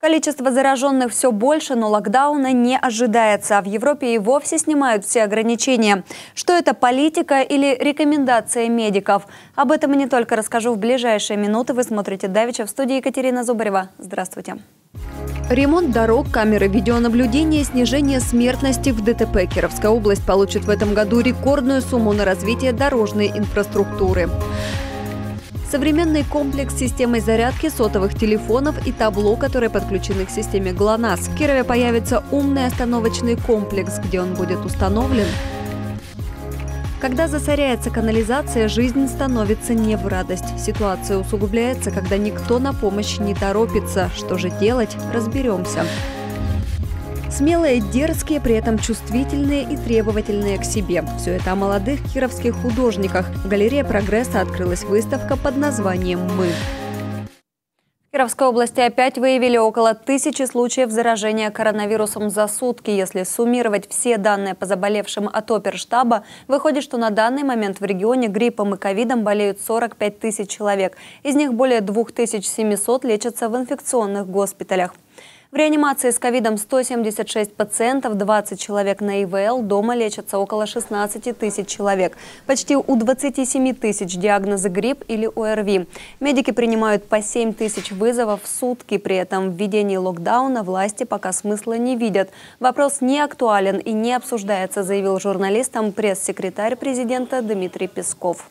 Количество зараженных все больше, но локдауна не ожидается. А в Европе и вовсе снимают все ограничения. Что это, политика или рекомендация медиков? Об этом и не только расскажу в ближайшие минуты. Вы смотрите «Давича», в студии Екатерина Зубарева. Здравствуйте. Ремонт дорог, камеры видеонаблюдения, снижение смертности в ДТП. Кировская область получит в этом году рекордную сумму на развитие дорожной инфраструктуры. Современный комплекс с системой зарядки сотовых телефонов и табло, которые подключены к системе ГЛОНАСС. В Кирове появится умный остановочный комплекс, где он будет установлен. Когда засоряется канализация, жизнь становится не в радость. Ситуация усугубляется, когда никто на помощь не торопится. Что же делать? Разберемся. Смелые, дерзкие, при этом чувствительные и требовательные к себе. Все это о молодых кировских художниках. В галерее «Прогресса» открылась выставка под названием «Мы». В Кировской области опять выявили около 1000 случаев заражения коронавирусом за сутки. Если суммировать все данные по заболевшим от оперштаба, выходит, что на данный момент в регионе гриппом и ковидом болеют 45 тысяч человек. Из них более 2700 лечатся в инфекционных госпиталях. В реанимации с ковидом 176 пациентов, 20 человек на ИВЛ, дома лечатся около 16 тысяч человек. Почти у 27 тысяч диагнозы грипп или ОРВИ. Медики принимают по 7 тысяч вызовов в сутки. При этом в введении локдауна власти пока смысла не видят. Вопрос не актуален и не обсуждается, заявил журналистам пресс-секретарь президента Дмитрий Песков.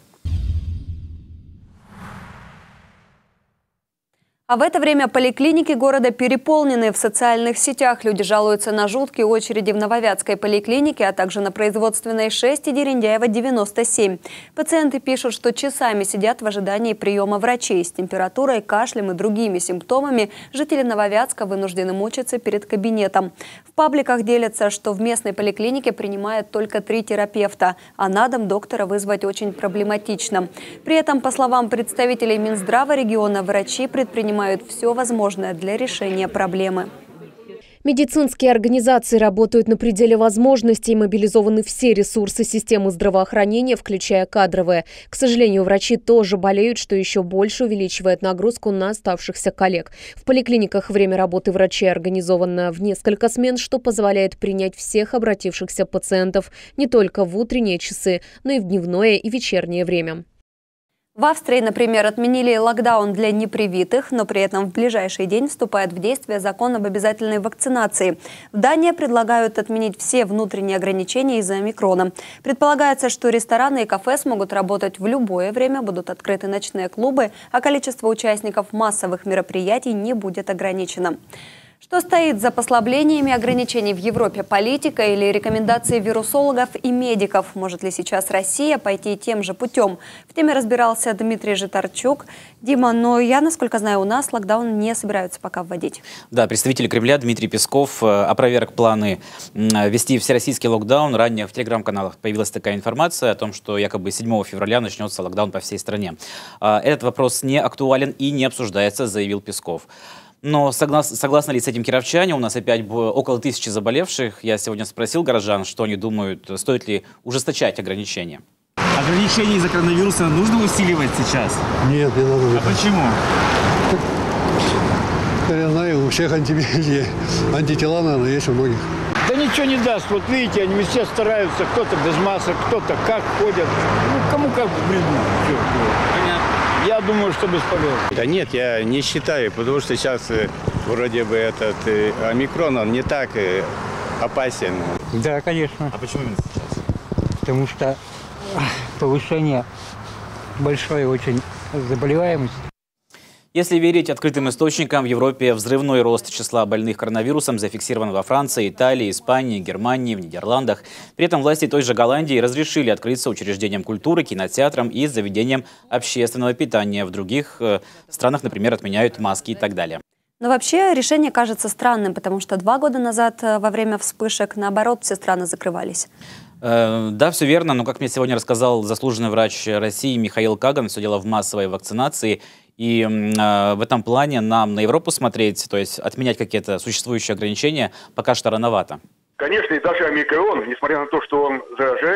А в это время поликлиники города переполнены. В социальных сетях люди жалуются на жуткие очереди в Нововятской поликлинике, а также на Производственной 6 и Дерендяева 97. Пациенты пишут, что часами сидят в ожидании приема врачей. С температурой, кашлем и другими симптомами жители Нововятска вынуждены мучиться перед кабинетом. В пабликах делятся, что в местной поликлинике принимают только 3 терапевта, а на дом доктора вызвать очень проблематично. При этом, по словам представителей Минздрава региона, врачи предпринимают все возможное для решения проблемы. Медицинские организации работают на пределе возможностей, мобилизованы все ресурсы системы здравоохранения, включая кадровые. К сожалению, врачи тоже болеют, что еще больше увеличивает нагрузку на оставшихся коллег. В поликлиниках время работы врачей организовано в несколько смен, что позволяет принять всех обратившихся пациентов не только в утренние часы, но и в дневное и вечернее время. В Австрии, например, отменили локдаун для непривитых, но при этом в ближайший день вступает в действие закон об обязательной вакцинации. В Дании предлагают отменить все внутренние ограничения из-за омикрона. Предполагается, что рестораны и кафе смогут работать в любое время, будут открыты ночные клубы, а количество участников массовых мероприятий не будет ограничено. Что стоит за послаблениями ограничений в Европе? Политика или рекомендации вирусологов и медиков? Может ли сейчас Россия пойти тем же путем? В теме разбирался Дмитрий Житарчук. Дима, но я, насколько знаю, у нас локдаун не собираются пока вводить. Да, представитель Кремля Дмитрий Песков опроверг планы ввести всероссийский локдаун. Ранее в телеграм-каналах появилась такая информация о том, что якобы 7 февраля начнется локдаун по всей стране. Этот вопрос не актуален и не обсуждается, заявил Песков. Но согласны ли с этим кировчане? У нас опять около 1000 заболевших. Я сегодня спросил горожан, что они думают, стоит ли ужесточать ограничения. Ограничения из-за коронавируса нужно усиливать сейчас? Нет, не надо. А почему? Я знаю, у всех антитела, наверное, есть у многих. Да ничего не даст. Вот видите, они все стараются. Кто-то без масок, кто-то как ходят. Ну, кому как в бреду. Понятно. Я думаю, что бесполезно. Да нет, я не считаю, потому что сейчас вроде бы этот омикрон, он не так опасен. Да, конечно. А почему именно сейчас? Потому что повышение большой очень заболеваемости. Если верить открытым источникам, в Европе взрывной рост числа больных коронавирусом зафиксирован во Франции, Италии, Испании, Германии, в Нидерландах. При этом власти той же Голландии разрешили открыться учреждениям культуры, кинотеатрам и заведениям общественного питания. В других странах, например, отменяют маски и так далее. Но вообще решение кажется странным, потому что 2 года назад во время вспышек, наоборот, все страны закрывались. Да, все верно, но, как мне сегодня рассказал заслуженный врач России Михаил Каган, все дело в массовой вакцинации. И в этом плане нам на Европу смотреть, то есть отменять какие-то существующие ограничения, пока что рановато. Конечно, и даже омикрон, несмотря на то, что он заражает,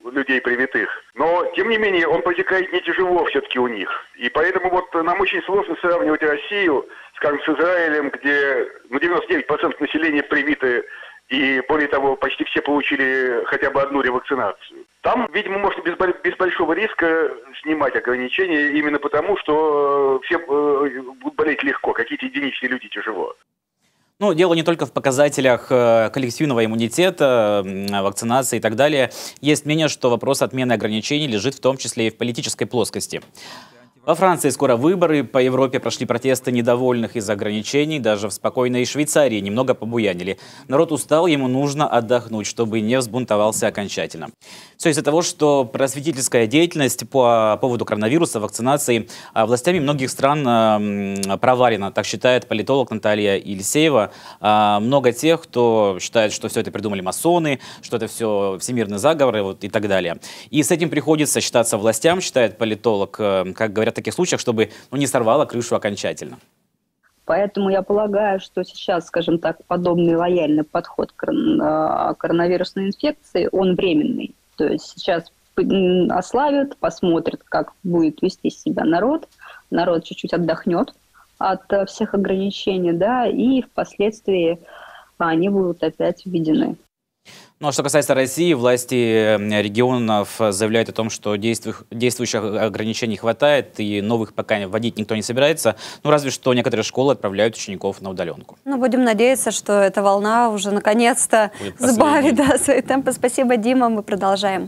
людей привитых. Но, тем не менее, он протекает не тяжело все-таки у них. И поэтому вот нам очень сложно сравнивать Россию, скажем, с Израилем, где 99% населения привиты, и более того, почти все получили хотя бы одну ревакцинацию. Там, видимо, можно без большого риска снимать ограничения, именно потому, что все будут болеть легко, какие-то единичные люди тяжело. Ну, дело не только в показателях коллективного иммунитета, вакцинации и так далее. Есть мнение, что вопрос отмены ограничений лежит в том числе и в политической плоскости. Во Франции скоро выборы, по Европе прошли протесты недовольных из-за ограничений, даже в спокойной Швейцарии немного побуянили. Народ устал, ему нужно отдохнуть, чтобы не взбунтовался окончательно. Все из-за того, что просветительская деятельность по поводу коронавируса, вакцинации властями многих стран провалена, так считает политолог Наталья Елисеева. Много тех, кто считает, что все это придумали масоны, что это все всемирный заговор и так далее. И с этим приходится считаться властям, считает политолог, как говорят в таких случаях, чтобы не сорвало крышу окончательно. Поэтому я полагаю, что сейчас, скажем так, подобный лояльный подход к коронавирусной инфекции, он временный. То есть сейчас ослабят, посмотрят, как будет вести себя народ. Народ чуть-чуть отдохнет от всех ограничений, да, и впоследствии они будут опять введены. Ну, а что касается России, власти регионов заявляют о том, что действующих ограничений хватает, и новых пока вводить никто не собирается. Ну, разве что некоторые школы отправляют учеников на удаленку. Ну, будем надеяться, что эта волна уже наконец-то сбавит свои темпы. Спасибо, Дима. Мы продолжаем.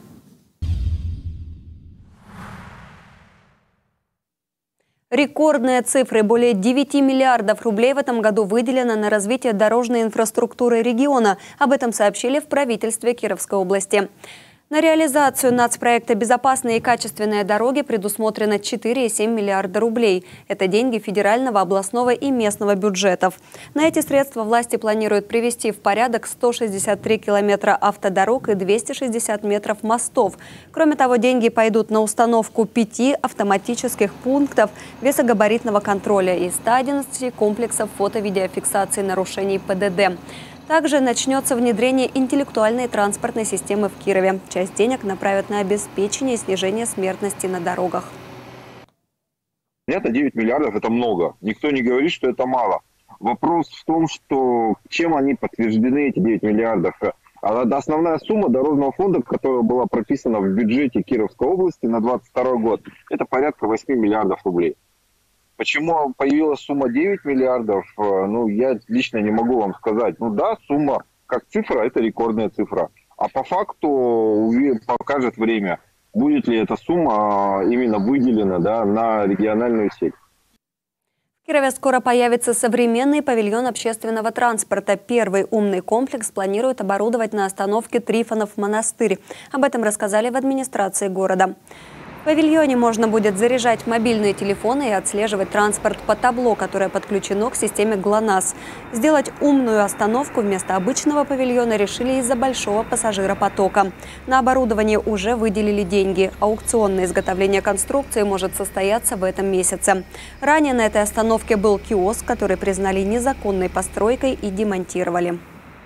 Рекордные цифры. Более 9 миллиардов рублей в этом году выделено на развитие дорожной инфраструктуры региона. Об этом сообщили в правительстве Кировской области. На реализацию нацпроекта «Безопасные и качественные дороги» предусмотрено 4,7 миллиарда рублей. Это деньги федерального, областного и местного бюджетов. На эти средства власти планируют привести в порядок 163 километра автодорог и 260 метров мостов. Кроме того, деньги пойдут на установку 5 автоматических пунктов весогабаритного контроля и 111 комплексов фото-видеофиксации нарушений ПДД. Также начнется внедрение интеллектуальной транспортной системы в Кирове. Часть денег направят на обеспечение и снижение смертности на дорогах. Понятно, 9 миллиардов – это много. Никто не говорит, что это мало. Вопрос в том, что чем они подтверждены, эти 9 миллиардов. Основная сумма дорожного фонда, которая была прописана в бюджете Кировской области на 2022 год, это порядка 8 миллиардов рублей. Почему появилась сумма 9 миллиардов, ну, я лично не могу вам сказать. Ну да, сумма как цифра, это рекордная цифра. А по факту покажет время, будет ли эта сумма именно выделена, да, на региональную сеть. В Кирове скоро появится современный павильон общественного транспорта. Первый умный комплекс планируют оборудовать на остановке Трифонов монастырь. Об этом рассказали в администрации города. В павильоне можно будет заряжать мобильные телефоны и отслеживать транспорт по табло, которое подключено к системе ГЛОНАСС. Сделать умную остановку вместо обычного павильона решили из-за большого пассажиропотока. На оборудование уже выделили деньги. Аукционное изготовление конструкции может состояться в этом месяце. Ранее на этой остановке был киоск, который признали незаконной постройкой и демонтировали.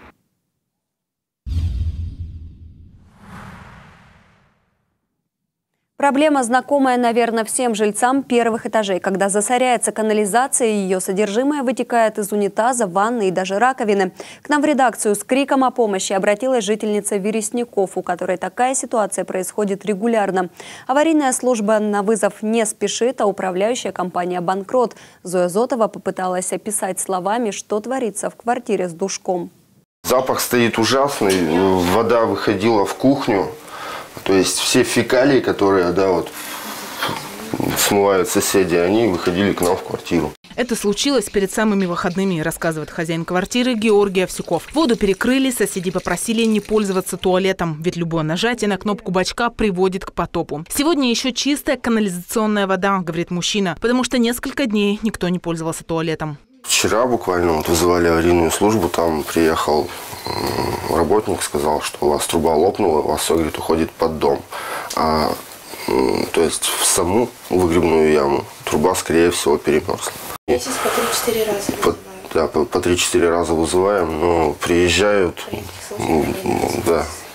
Проблема, знакомая, наверное, всем жильцам первых этажей. Когда засоряется канализация, ее содержимое вытекает из унитаза, ванны и даже раковины. К нам в редакцию с криком о помощи обратилась жительница Вересников, у которой такая ситуация происходит регулярно. Аварийная служба на вызов не спешит, а управляющая компания «Банкрот». Зоя Зотова попыталась описать словами, что творится в квартире с душком. Запах стоит ужасный, вода выходила в кухню. То есть все фекалии, которые, да, вот, смывают соседи, они выходили к нам в квартиру. Это случилось перед самыми выходными, рассказывает хозяин квартиры Георгий Овсюков. Воду перекрыли, соседи попросили не пользоваться туалетом, ведь любое нажатие на кнопку бачка приводит к потопу. Сегодня еще чистая канализационная вода, говорит мужчина, потому что несколько дней никто не пользовался туалетом. Вчера буквально вот вызывали аварийную службу, там приехал работник, сказал, что у вас труба лопнула, у вас все, говорит, уходит под дом. То есть в саму выгребную яму труба, скорее всего, перемерзла. Месяц по 3-4 раза вызываем. Да, по 3-4 раза вызываем, но приезжают, да,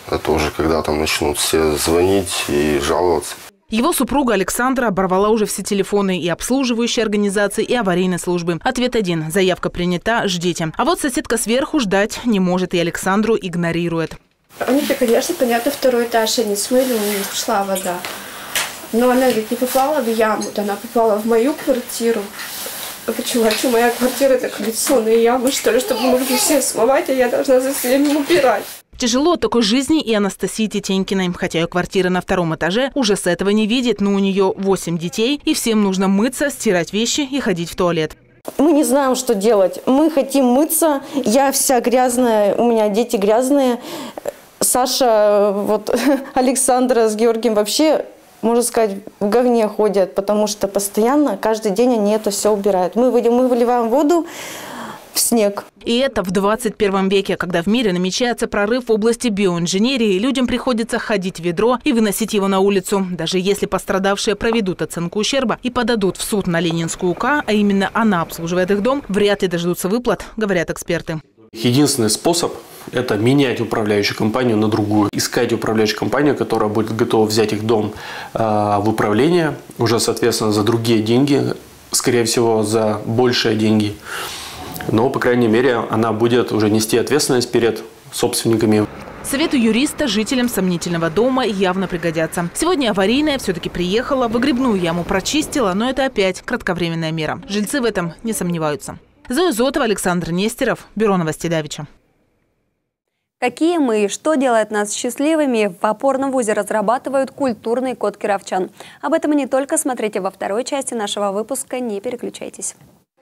Это уже когда там начнут все звонить и жаловаться. Его супруга Александра оборвала уже все телефоны и обслуживающие организации, и аварийной службы. Ответ один – заявка принята, ждите. А вот соседка сверху ждать не может и Александру игнорирует. Они-то, конечно, понятно, второй этаж они смыли, у них шла вода. Но она ведь не попала в яму, она попала в мою квартиру. Почему? А что, моя квартира – это коллекционные ямы, что ли, чтобы могли все смывать, а я должна за всеми убирать? Тяжело от такой жизни и Анастасии Тетенькиной. Хотя ее квартира на втором этаже уже с этого не видит, но у нее 8 детей, и всем нужно мыться, стирать вещи и ходить в туалет. Мы не знаем, что делать. Мы хотим мыться. Я вся грязная, у меня дети грязные. Саша, вот Александра с Георгием вообще, можно сказать, в говне ходят, потому что постоянно, каждый день они это все убирают. Мы выливаем воду в снег. И это в 21 веке, когда в мире намечается прорыв в области биоинженерии, людям приходится ходить в ведро и выносить его на улицу. Даже если пострадавшие проведут оценку ущерба и подадут в суд на Ленинскую УК, а именно она обслуживает их дом, вряд ли дождутся выплат, говорят эксперты. Единственный способ – это менять управляющую компанию на другую. Искать управляющую компанию, которая будет готова взять их дом в управление, уже, соответственно, за другие деньги, скорее всего, за большие деньги. Но, по крайней мере, она будет уже нести ответственность перед собственниками. Совету юриста жителям сомнительного дома явно пригодятся. Сегодня аварийная все-таки приехала, выгребную яму прочистила, но это опять кратковременная мера. Жильцы в этом не сомневаются. Зоя Зотова, Александр Нестеров, Бюро новостей Давича. Какие мы и что делает нас счастливыми, в опорном вузе разрабатывают культурный код кировчан. Об этом и не только смотрите во второй части нашего выпуска. Не переключайтесь.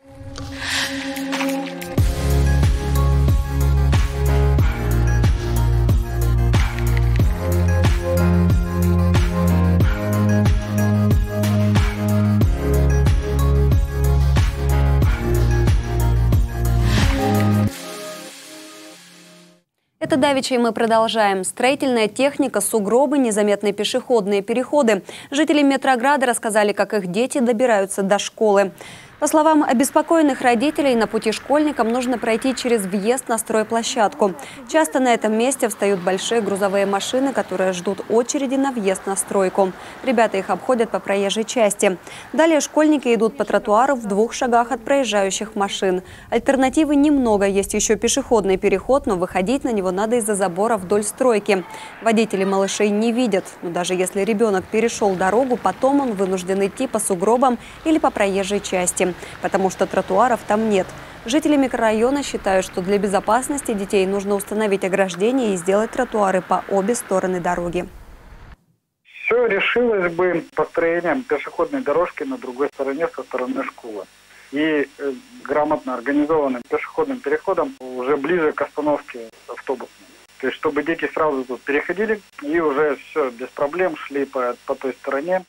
Это давича, и мы продолжаем. Строительная техника, сугробы, незаметные пешеходные переходы. Жители Метрограда рассказали, как их дети добираются до школы. По словам обеспокоенных родителей, на пути школьникам нужно пройти через въезд на стройплощадку. Часто на этом месте встают большие грузовые машины, которые ждут очереди на въезд на стройку. Ребята их обходят по проезжей части. Далее школьники идут по тротуару в 2 шагах от проезжающих машин. Альтернативы немного. Есть еще пешеходный переход, но выходить на него надо из-за забора вдоль стройки. Водители малышей не видят. Но даже если ребенок перешел дорогу, потом он вынужден идти по сугробам или по проезжей части, потому что тротуаров там нет. Жители микрорайона считают, что для безопасности детей нужно установить ограждение и сделать тротуары по обе стороны дороги. Все решилось бы построением пешеходной дорожки на другой стороне, со стороны школы. И грамотно организованным пешеходным переходом уже ближе к остановке автобусной. То есть, чтобы дети сразу тут переходили и уже все без проблем шли по той стороне.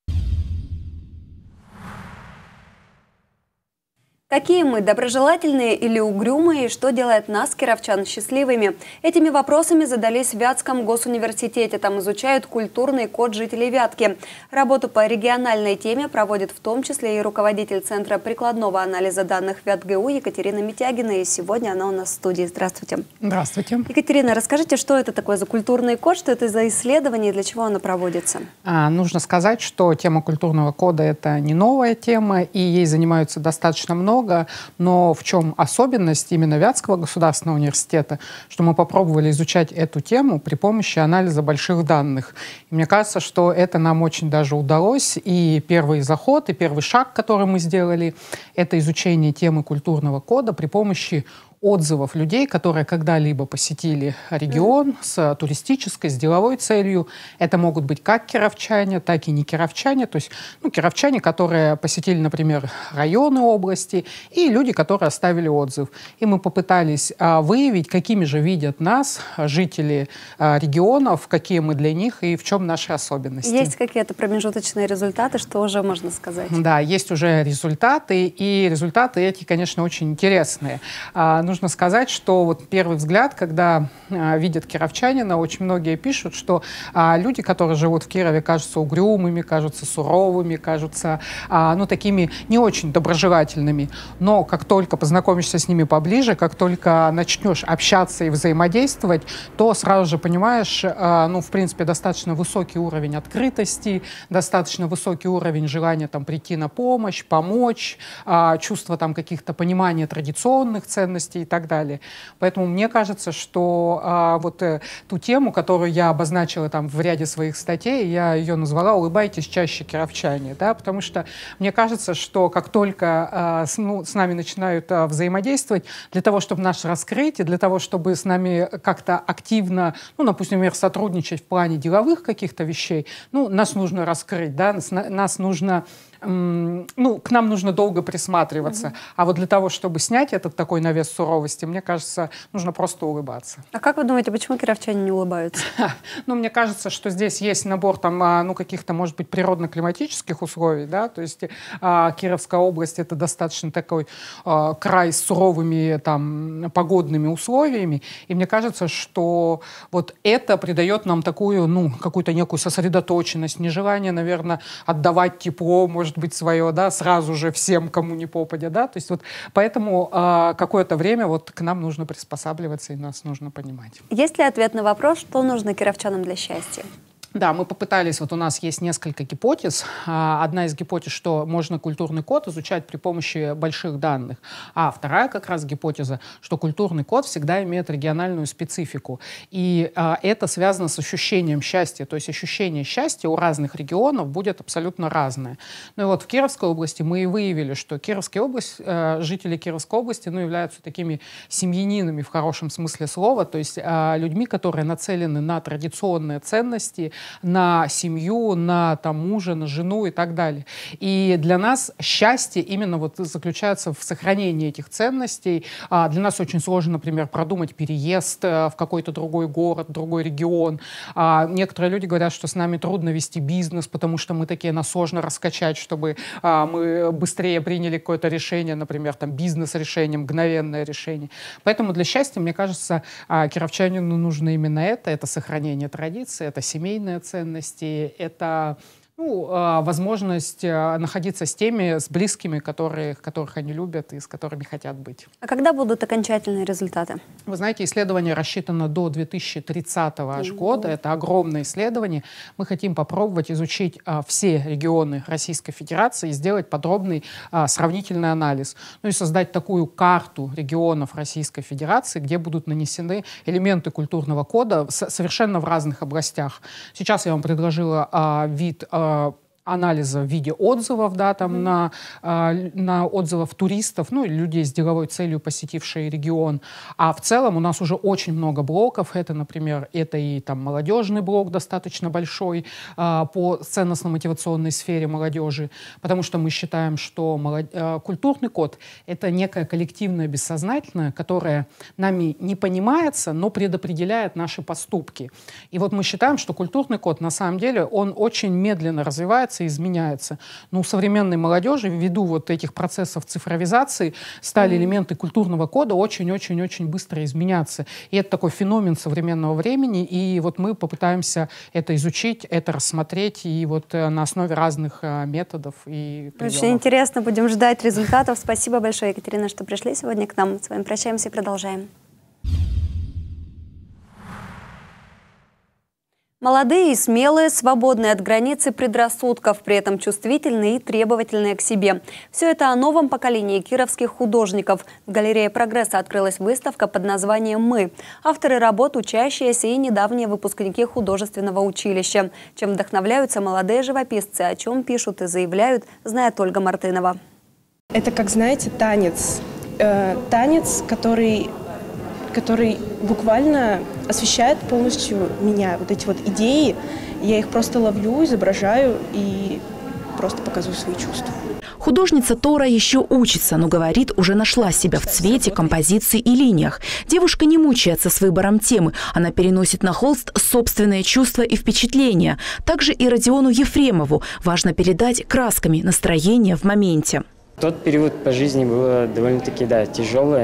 Какие мы, доброжелательные или угрюмые, и что делает нас, кировчан, счастливыми? Этими вопросами задались в Вятском госуниверситете. Там изучают культурный код жителей Вятки. Работу по региональной теме проводит в том числе и руководитель Центра прикладного анализа данных ВятГУ Екатерина Митягина. И сегодня она у нас в студии. Здравствуйте. Здравствуйте. Екатерина, расскажите, что это такое за культурный код, что это за исследование и для чего оно проводится? Нужно сказать, что тема культурного кода – это не новая тема, и ей занимаются достаточно много. Но в чем особенность именно Вятского государственного университета, что мы попробовали изучать эту тему при помощи анализа больших данных. И мне кажется, что это нам очень даже удалось. И первый заход, и первый шаг, который мы сделали, это изучение темы культурного кода при помощи отзывов людей, которые когда-либо посетили регион с туристической, с деловой целью. Это могут быть как кировчане, так и не кировчане. То есть кировчане, которые посетили, например, районы области, и люди, которые оставили отзыв. И мы попытались выявить, какими же видят нас жители регионов, какие мы для них и в чем наши особенности. Есть какие-то промежуточные результаты, что уже можно сказать? Да, есть уже результаты, и результаты эти, конечно, очень интересные. Нужно нужно сказать, что вот первый взгляд, когда видят кировчанина, очень многие пишут, что люди, которые живут в Кирове, кажутся угрюмыми, кажутся суровыми, кажутся такими не очень доброжелательными. Но как только познакомишься с ними поближе, как только начнешь общаться и взаимодействовать, то сразу же понимаешь, в принципе, достаточно высокий уровень открытости, достаточно высокий уровень желания там прийти на помощь, помочь, чувство там каких-то понимания традиционных ценностей и так далее. Поэтому мне кажется, что ту тему, которую я обозначила там в ряде своих статей, я ее назвала «Улыбайтесь чаще, кировчане», да, потому что мне кажется, что как только с нами начинают взаимодействовать, для того, чтобы нас раскрыть, и для того, чтобы с нами как-то активно, например, сотрудничать в плане деловых каких-то вещей, нас нужно раскрыть, да, нас нужно к нам нужно долго присматриваться. А вот для того, чтобы снять этот такой навес суровости, мне кажется, нужно просто улыбаться. А как вы думаете, почему кировчане не улыбаются? Мне кажется, что здесь есть набор там, каких-то, может быть, природно-климатических условий, да, то есть Кировская область — это достаточно такой край с суровыми там погодными условиями, и мне кажется, что вот это придает нам такую, какую-то некую сосредоточенность, нежелание, наверное, отдавать тепло, может быть, свое, да, сразу же всем, кому не попадя, да, то есть вот поэтому какое-то время вот к нам нужно приспосабливаться и нас нужно понимать. Есть ли ответ на вопрос, что нужно кировчанам для счастья? Да, мы попытались, вот у нас есть несколько гипотез. Одна из гипотез, что можно культурный код изучать при помощи больших данных. А вторая как раз гипотеза, что культурный код всегда имеет региональную специфику. И это связано с ощущением счастья. То есть ощущение счастья у разных регионов будет абсолютно разное. Ну и вот в Кировской области мы и выявили, что жители Кировской области являются такими семьянинами в хорошем смысле слова, то есть людьми, которые нацелены на традиционные ценности, на семью, на мужа, на жену и так далее. И для нас счастье именно вот заключается в сохранении этих ценностей. Для нас очень сложно, например, продумать переезд в какой-то другой город, другой регион. Некоторые люди говорят, что с нами трудно вести бизнес, потому что мы такие, нас сложно раскачать, чтобы мы быстрее приняли какое-то решение, например, бизнес-решение, мгновенное решение. Поэтому для счастья, мне кажется, кировчанину нужно именно это сохранение традиций, это семейные ценности, это возможность находиться с близкими, которых они любят и с которыми хотят быть. А когда будут окончательные результаты? Вы знаете, исследование рассчитано до 2030 года. Это огромное исследование. Мы хотим попробовать изучить все регионы Российской Федерации и сделать подробный сравнительный анализ. И создать такую карту регионов Российской Федерации, где будут нанесены элементы культурного кода совершенно в разных областях. Сейчас я вам предложила вид анализа в виде отзывов, да, на отзывов туристов, и людей с деловой целью, посетившие регион. А в целом у нас уже очень много блоков. Это, например, и молодежный блок достаточно большой по ценностно-мотивационной сфере молодежи, потому что мы считаем, что культурный код — это некое коллективное бессознательное, которое нами не понимается, но предопределяет наши поступки. И вот мы считаем, что культурный код, на самом деле, он очень медленно развивается и изменяется. Но у современной молодежи, ввиду вот этих процессов цифровизации, стали элементы культурного кода очень-очень-очень быстро изменяться. И это такой феномен современного времени, и вот мы попытаемся это изучить, это рассмотреть, и вот на основе разных методов и приемов. Очень интересно, будем ждать результатов. Спасибо большое, Екатерина, что пришли сегодня к нам. С вами прощаемся и продолжаем. Молодые и смелые, свободные от границ и предрассудков, при этом чувствительные и требовательные к себе. Все это о новом поколении кировских художников. В галерее «Прогресса» открылась выставка под названием «Мы». Авторы работ, учащиеся и недавние выпускники художественного училища. Чем вдохновляются молодые живописцы, о чем пишут и заявляют, знает Ольга Мартынова. Это, как знаете, танец. Танец, который буквально освещает полностью меня. Вот эти вот идеи, я их просто ловлю, изображаю и просто показываю свои чувства. Художница Тора еще учится, но говорит, уже нашла себя в цвете, композиции и линиях. Девушка не мучается с выбором темы. Она переносит на холст собственные чувства и впечатления. Также и Родиону Ефремову важно передать красками настроение в моменте. Тот период по жизни было довольно-таки, тяжелое.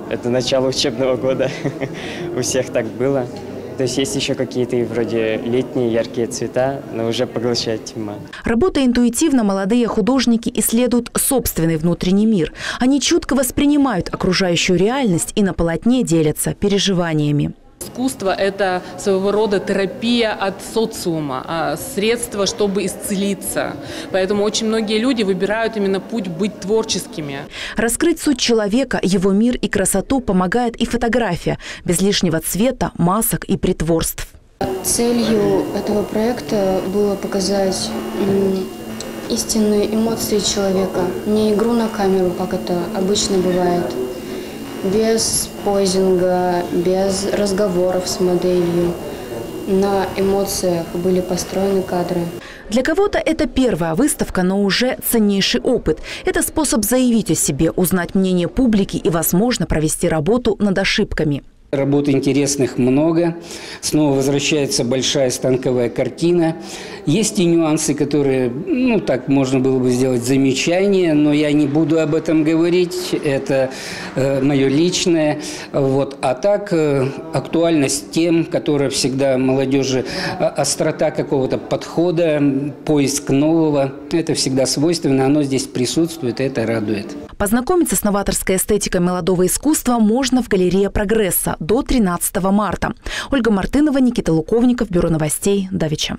Это начало учебного года. У всех так было. То есть есть еще какие-то вроде летние яркие цвета, но уже поглощает тьма. Работая интуитивно, молодые художники исследуют собственный внутренний мир. Они чутко воспринимают окружающую реальность и на полотне делятся переживаниями. Искусство – это своего рода терапия от социума, средство, чтобы исцелиться. Поэтому очень многие люди выбирают именно путь быть творческими. Раскрыть суть человека, его мир и красоту помогает и фотография, без лишнего цвета, масок и притворств. Целью этого проекта было показать истинные эмоции человека, не игру на камеру, как это обычно бывает. Без позинга, без разговоров с моделью. На эмоциях были построены кадры. Для кого-то это первая выставка, но уже ценнейший опыт. Это способ заявить о себе, узнать мнение публики и, возможно, провести работу над ошибками. Работ интересных много. Снова возвращается большая станковая картина. Есть и нюансы, которые, так можно было бы сделать замечания, но я не буду об этом говорить. Это мое личное. А так, актуальность тем, которая всегда молодежи, острота какого-то подхода, поиск нового, это всегда свойственно, оно здесь присутствует, и это радует. Познакомиться с новаторской эстетикой молодого искусства можно в галерее «Прогресса» до 13 марта. Ольга Мартынова, Никита Луковников, Бюро новостей, Давича.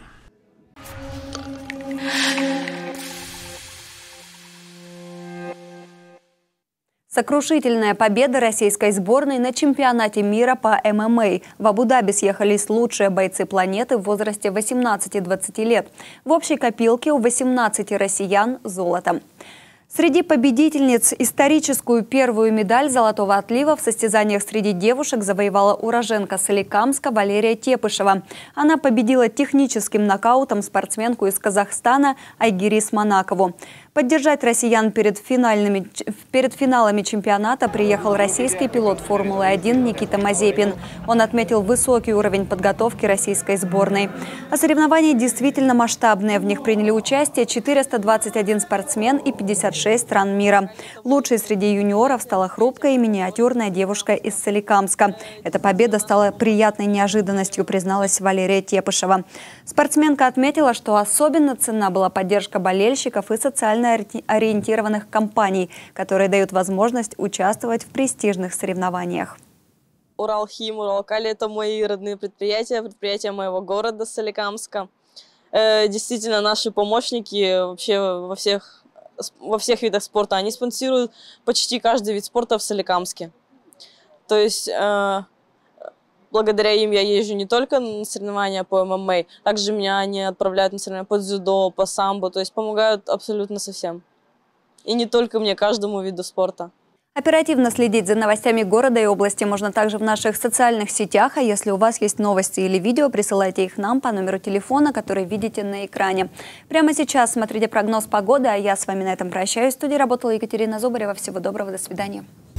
Сокрушительная победа российской сборной на чемпионате мира по ММА. В Абу-Даби съехались лучшие бойцы планеты в возрасте 18-20 лет. В общей копилке у 18 россиян золото. Среди победительниц историческую первую медаль золотого отлива в состязаниях среди девушек завоевала уроженка Соликамска Валерия Тепышева. Она победила техническим нокаутом спортсменку из Казахстана Айгирис Манакову. Поддержать россиян перед финалами чемпионата приехал российский пилот Формулы-1 Никита Мазепин. Он отметил высокий уровень подготовки российской сборной. А соревнования действительно масштабные. В них приняли участие 421 спортсмен и 56 стран мира. Лучшей среди юниоров стала хрупкая и миниатюрная девушка из Соликамска. Эта победа стала приятной неожиданностью, призналась Валерия Тепышева. Спортсменка отметила, что особенно ценна была поддержка болельщиков и социально ориентированных компаний, которые дают возможность участвовать в престижных соревнованиях. Уралхим, Уралкали – это мои родные предприятия моего города Соликамска. Действительно, наши помощники вообще во всех видах спорта, они спонсируют почти каждый вид спорта в Соликамске. То есть благодаря им я езжу не только на соревнования по ММА, также меня они отправляют на соревнования по дзюдо, по самбо, то есть помогают абсолютно со всем. И не только мне, каждому виду спорта. Оперативно следить за новостями города и области можно также в наших социальных сетях. А если у вас есть новости или видео, присылайте их нам по номеру телефона, который видите на экране. Прямо сейчас смотрите прогноз погоды, а я с вами на этом прощаюсь. В студии работала Екатерина Зубарева. Всего доброго, до свидания.